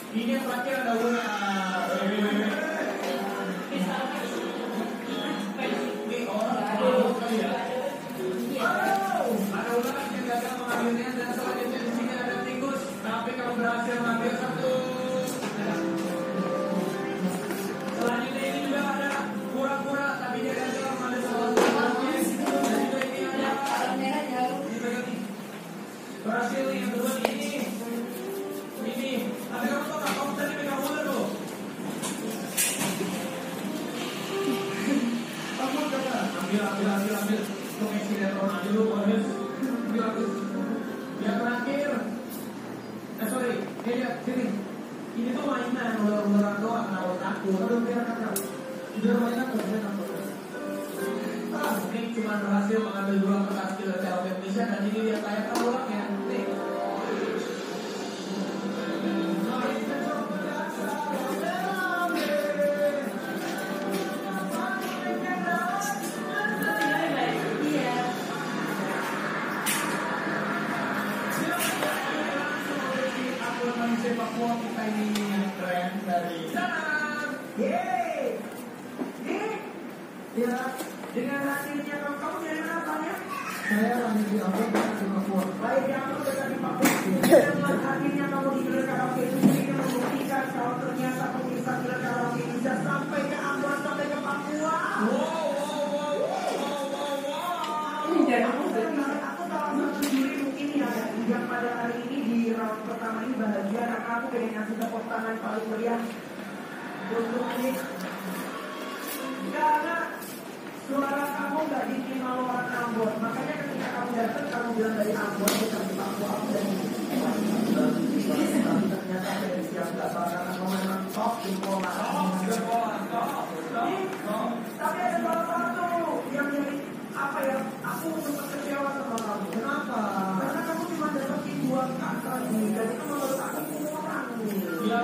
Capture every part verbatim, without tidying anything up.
Ini yang terakhir ada Una. Ada Una yang gagal mengambilnya dan selanjutnya di sini ada Tikus, tapi kamu berhasil mengambil satu. Selanjutnya ini juga ada Kura-kura, tapi dia gagal mengambil salah satu. Dan juga ini ada berhasil yang kedua ini. Ini, tapi kamu tahu nggak? Kamu tadi pegang ular tuh. Kamu coba ambil, ambil, ambil, ambil. Itu Messi dan Ronaldo dulu, harus ambil, ambil. Yang terakhir, eh sorry, eh lihat sini. Ini tuh mainan ular-ularan doang, kenapa takut? Udah biar kakak. Udah mainan tuh, saya takut. Ah, ini cuma berhasil mengambil dua kertas kilo cara Indonesia dan ini dia kayak ulangnya. Nih. Sepak bola kita ini keren dari sana. Yeay. Nih. Ya, dengan hasilnya kamu kamu dari mana asalnya? Saya lagi di Ambon di Papua. Baik, di Ambon dekat di Papua. Dengan hasilnya kamu di Gila Karaoke ini membuktikan kalau ternyata pemirsa Gila Karaoke bisa sampai ke Ambon sampai ke Papua. Wow, wow, wow, wow, wow, wow. Dan aku aku salah satu juri mungkin ya yang pada hari ini di round pertama ini bahagia karena aku pengen ngasih tepuk tangan paling meriah untuk ini karena suara kamu gak diterima orang Ambon, makanya ketika kamu datang kamu bilang dari Ambon bukan di Papua aku dan ternyata dari siap dasar karena kamu memang top di bola tapi ada salah satu yang jadi apa ya, aku sempat kecewa sama kamu. Kenapa? Karena kamu cuma dapetin dua kata nih, dan itu menurut aku kurang nih. Ya,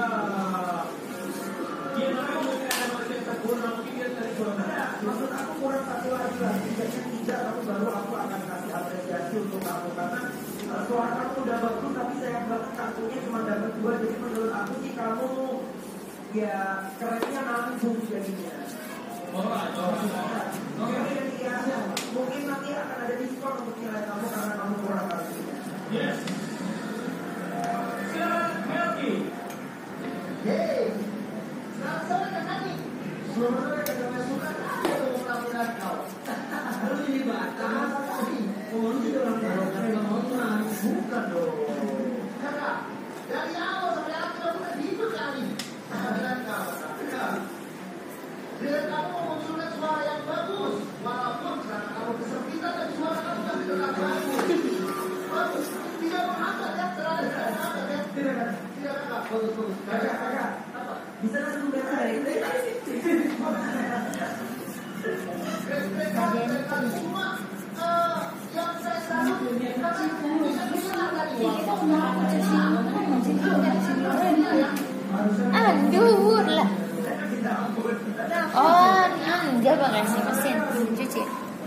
dia namanya mungkin ada manusia sempurna, mungkin dia tadi kurang ada. Maksud aku kurang satu lagi lah, jika tidak, aku baru aku akan kasih apresiasi untuk kamu karena uh, suara kamu udah bagus, tapi sayang banget kartunya cuma dapat dua, jadi menurut aku sih kamu ya kerennya nanggung jadinya. Alright, alright. Oke, ya, mungkin nanti akan ada diskon untuk nilai kamu karena kamu kurang kartunya. Yes. Silakan Melki. Hey. Selamat sore Kak Nani. Selamat sore Kak Nani. Suka aja mau melakukan kau. Lalu ini batas. Oh, lu tidak orang baru karena nggak mau tenang. Bukan dong. Kakak, dari awal sampai akhir aku udah hidup kali. Dengan kau, dengan kamu memunculkan suara yang bagus, walaupun karena kamu kesempitan dan suara kamu masih tetap bagus. Bagus, tidak menghambat ya, terlalu tidak menghambat ya. Tidak, tidak kakak, bagus, bagus. Kakak, kakak, apa? Bisa langsung beres dari ini. Kalian semua yang saya selalu Anjur lah. Oh, dia pakai si mesin cuci.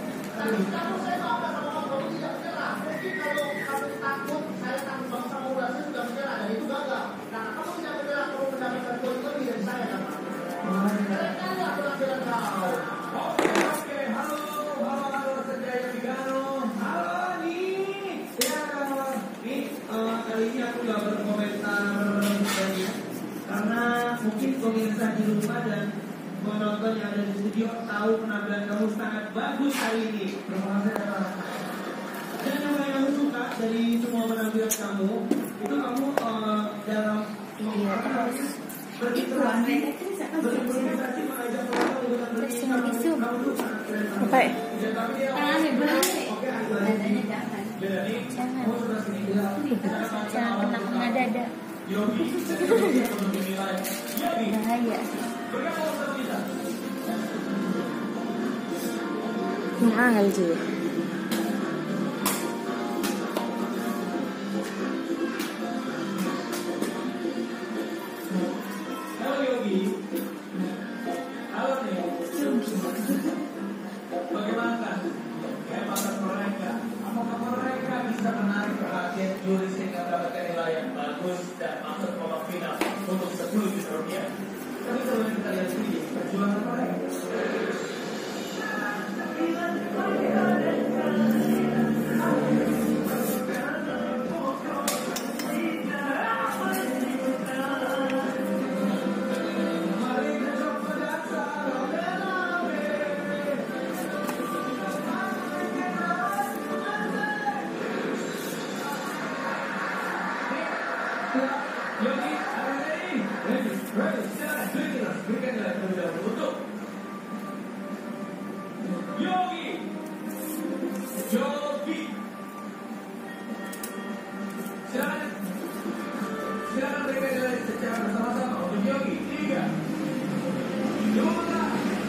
Karena mungkin pemirsa di rumah dan penonton yang ada di studio tahu penampilan kamu sangat bagus hari ini. Terima kasih. Dan yang paling aku suka dari semua penampilan kamu itu kamu uh, dalam berinteraksi berinteraksi mengajak orang untuk berinteraksi. Kamu tuh sangat keren. Apa? Jangan jangan. Jangan jangan kena kena dada. Bahaya. Mahal juga. Halo Yogi. Halo nih. Bagaimana? Kehebatan mereka. Apakah mereka bisa menarik perhatian juri sehingga mendapatkan nilai yang bagus dan masuk babak final untuk rupiah. Tapi kalau kita lihat sini, perjuangan mereka. Yogi, ready? Ready, ready, silakan berikan, berikan jalan terlebih dahulu untuk Yogi, Yogi, silakan, silakan berikan jalan secara bersama-sama untuk Yogi. Tiga, dua,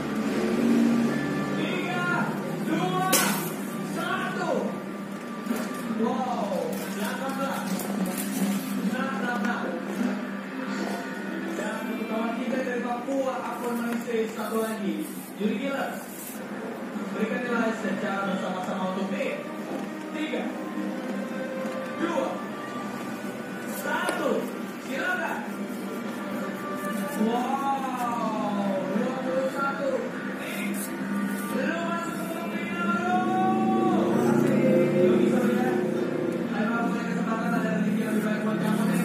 tiga, dua, satu. Wow, delapan belas. Papua akan mengisi satu lagi. Yuri Gila, berikan nilai secara bersama-sama untuk B. Tiga, dua, satu, silakan. Wow, dua puluh satu. Belum masuk ke final. Yogi Sabria, ayo mulai kesempatan ada rezeki yang lebih baik buat kamu ini.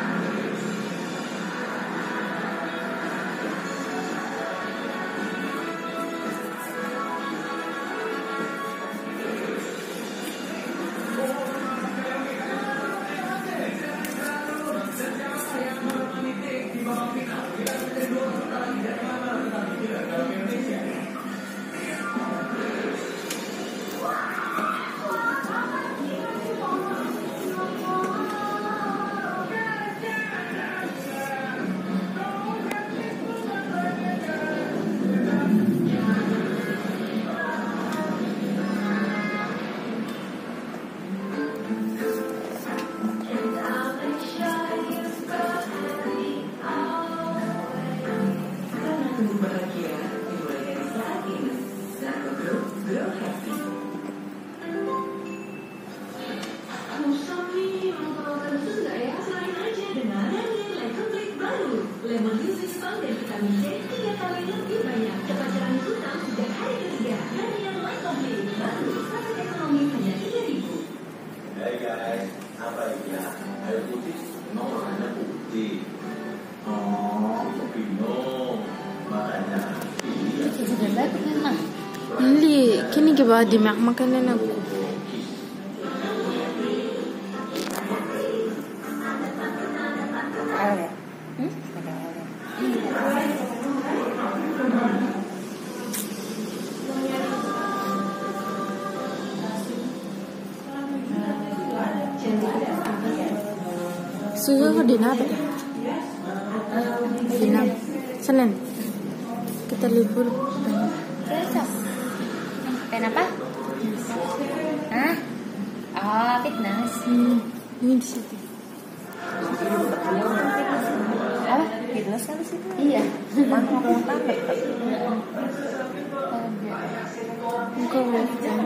Lemon Juice Spa dan vitamin C tiga kali lebih banyak. Kepacaran utang sejak hari ketiga. Daniel Light Complete baru satu ekonomi hanya tiga ribu. Hai guys, apa ini ya? Air putih, emang warnanya putih. Oh, minum. Makanya ini Sudah bagus memang. Li, kini ke bawah di mak makanan aku. Ada. Hmm? Ada ada. Suga kok di apa? Di enam. Senin. Kita libur. Besok. Kenapa? Hah? Oh, fitness. Hmm, ini di situ. Apa? Fitness kan di situ? Iya. Mana mau ke tangga? Enggak webcam.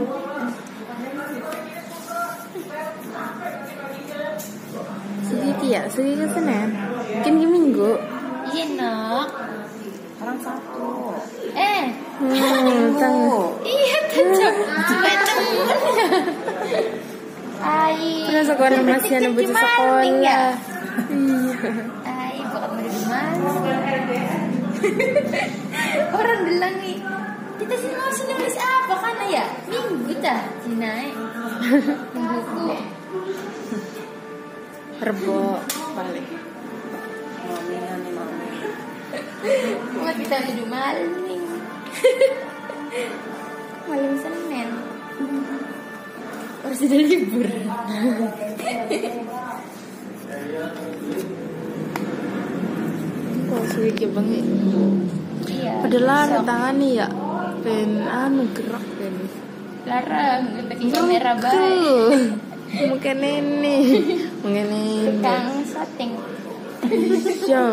Segiti ya, segi ke Senin. Mungkin ke Minggu. Iya, Nok. Orang satu. Eh, Hmm, tang. iya cocok. Supaya temen. Ai. Pernah sekolah masih ada baju sekolah. Iya. Ai, bukan mau di mana. Orang bilang nih, kita sih mau sih nulis apa kan ya? Minggu dah, Cina. Buku. Rebo balik. Mami nih mami. Mau kita hidup malam nih. Malam Senin. Harus sudah libur. Kok suwi ke bangi. Iya. Padahal besok. tangan nih ya. Pen anu gerak pen. Larang, pakai kamera baik. Mungkin ini. Mungkin ini. Tukang syuting. Iya.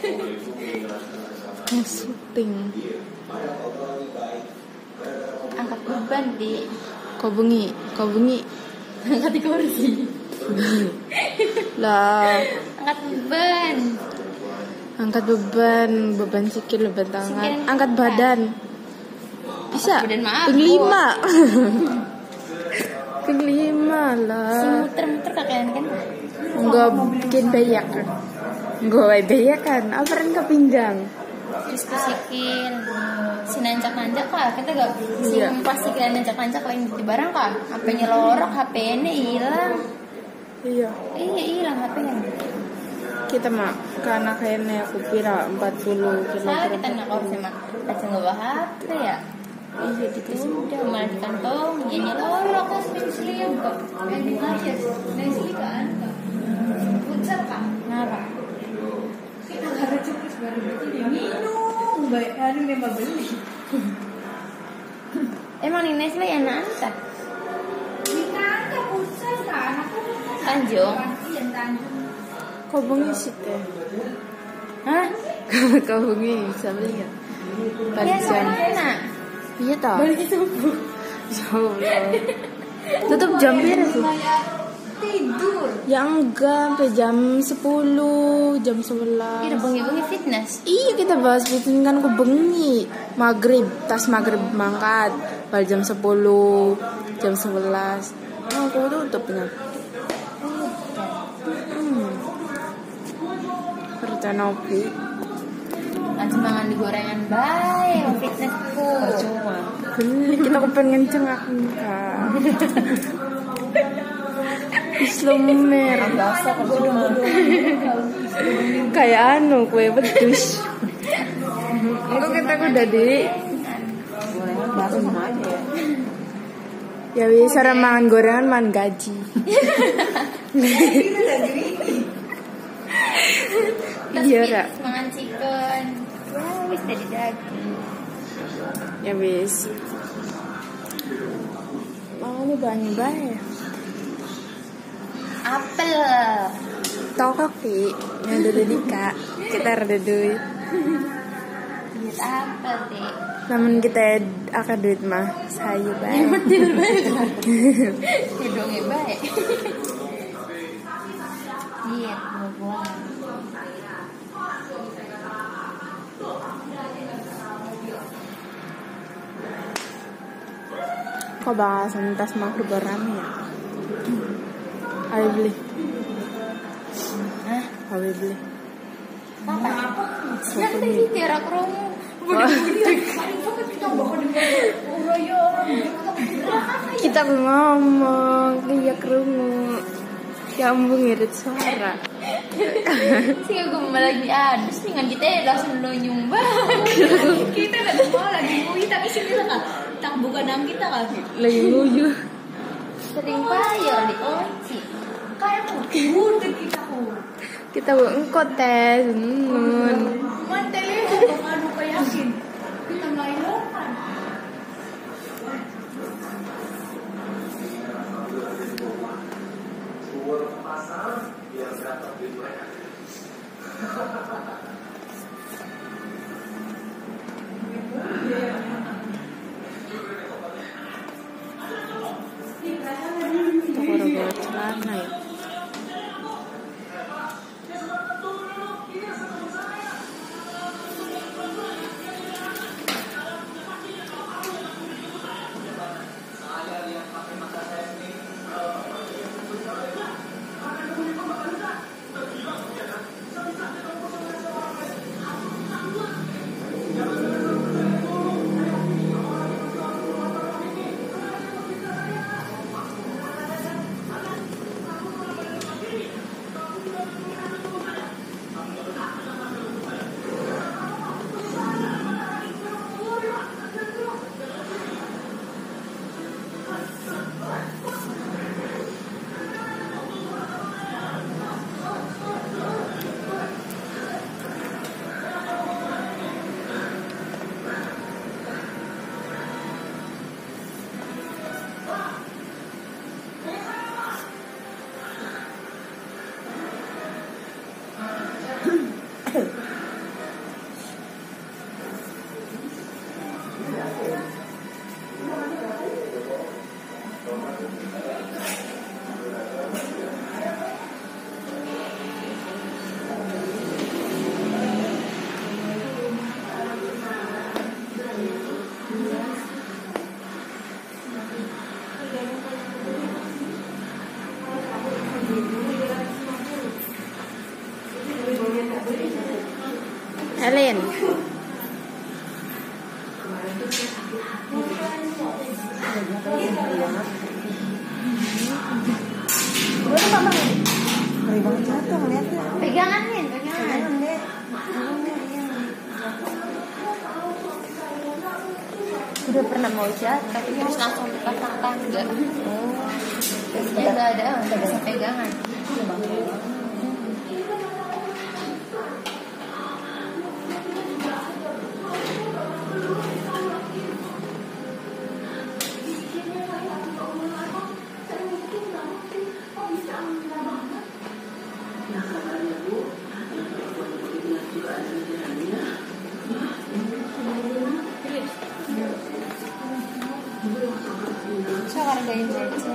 Syuting. Angkat beban di Kau bengi, kau bengi. angkat di kursi. Lah, Angkat beban. Angkat beban, beban sikil, beban tangan, Sikil angkat apa? badan. Bisa. Badan mabuk. Ping lima. Ping lima Si lah. muter-muter kakek kan. Enggak bikin beyak kan. Enggak beyak kan. Apa kan ke pinggang. Terus ke sikil. Si nancak-nancak kah? Kita gak si Iya. pas sikil nancak-nancak lain di barang kah? H P-nya lorok, H P-nya hilang. Iya. Iya hilang H P-nya. Kita mah karena kayaknya aku kira empat puluh Salah kita kilogram. nak kau sama kacang bawa H P ya. Iya dikasih. Udah malah di kantong, jadinya lorok kan selim kok. Yang di mana? Nasi kan? Futsal kah? Kenapa? Kita harus cukup baru begini minum baik hari memang beli Emang nih Nestle enak tak? kita ada pusat kan aku Tanjung. iya Tanjung Kau bengi sih teh. Hah? Kau bengi bisa beli ya? Ya Jam. enak. Iya tau. Balik subuh. Ya Allah. Tutup jam berapa tuh? tidur Ya enggak, sampai jam sepuluh, jam sebelas. Kita bengi-bengi fitness. Iya kita bahas bikin kan ke bengi. Maghrib, tas maghrib mangkat. Balik jam sepuluh, jam sebelas. Oh, aku tutupnya. Hmm. Kerja nopi. Nanti mangan di gorengan baik, fitnessku. Cuma. Gini kita kepengen cengak kak. Islomer. Kayak anu kue pedus. Enggak kita udah di. Bakso sama aja ya. Ya bisa mangan gorengan man gaji. Iya Ra. Mangan chicken. Ya wis dari daging. Ya wis. Oh ini banyak banget. Apel. Tahu kaki yang dulu Dika kita rada duit. Duit apel deh. Namun kita akan duit mah sayu baik. Hidungnya baik. Iya, buah-buahan. Kok bahasan tas makro berame ya? Ayo beli. Hah? Ayo beli. Apa? Siapa sih tiara kromo? Kita ngomong iya kerungu. Ya ampun ngirit suara. Sih aku mau lagi adus nih kan kita langsung lo nyumbang. kita nggak mau lagi mui tapi sih kita kan tak bukan nang kita kan Lagi nguyu. Sering bayar di kunci. kayak udah kita oh Kita mau engkot teh nun. mantelnya kok ngadu kayak yakin kita nggak ilokan Toko rogo celana ya. Helen. Pegangan nih, pegangan. Udah pernah mau jatuh, tapi terus langsung pasang tangga. Oh, biasanya nggak ada, nggak bisa pegangan. Saya hargain aja.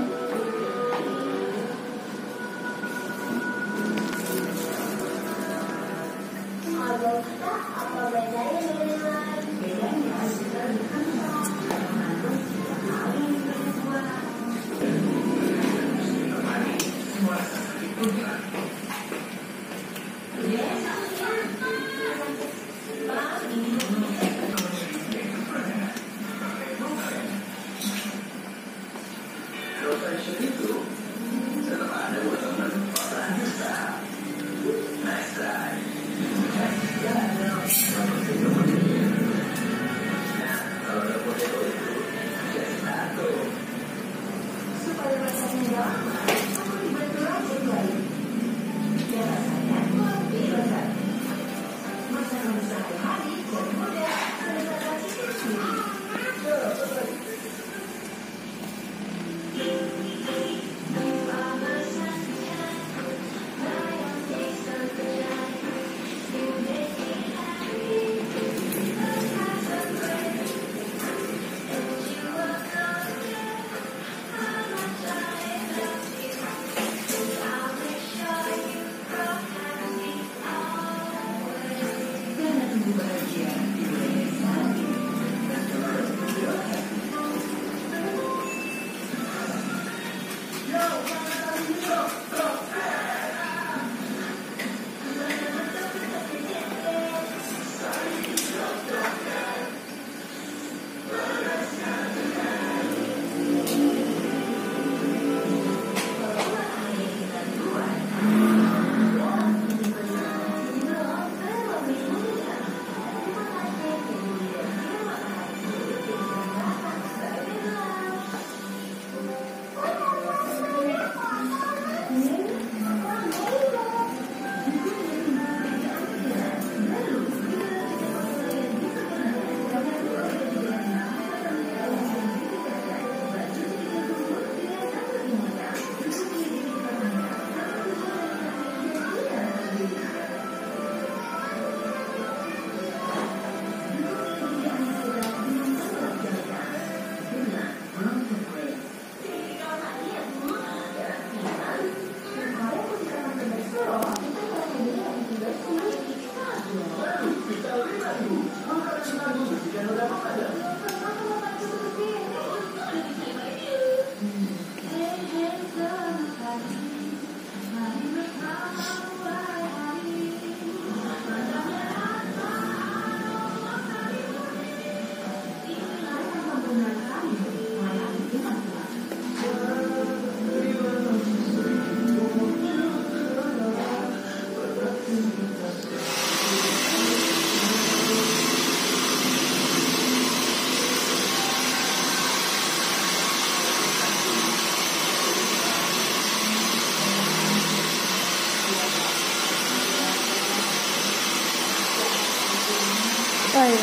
Oh iya.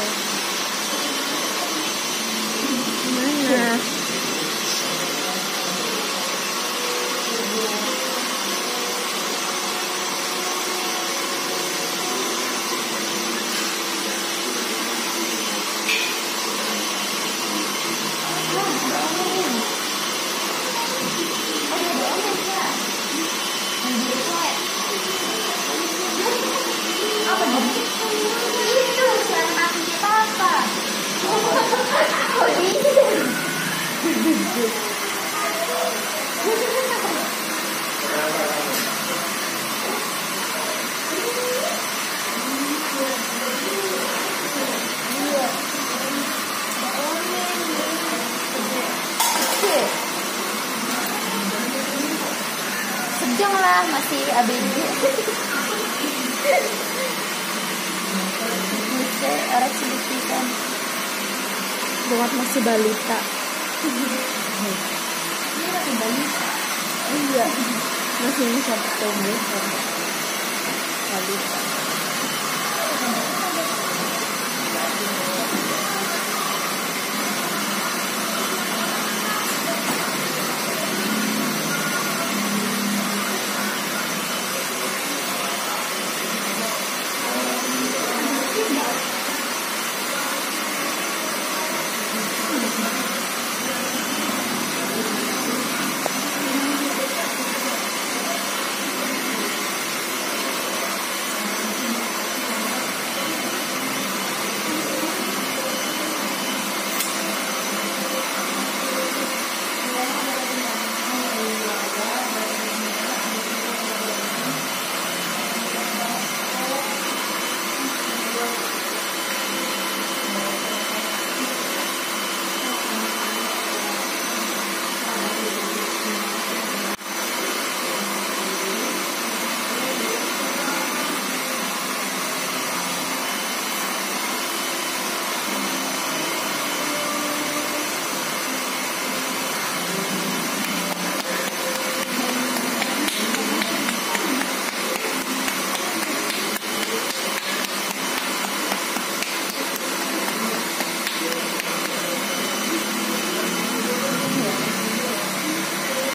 Mana? Apa masih A B G. Bisa arah sedikit. Buat masih balita. Ini masih balita. Iya, masih bisa tumbuh. Balita.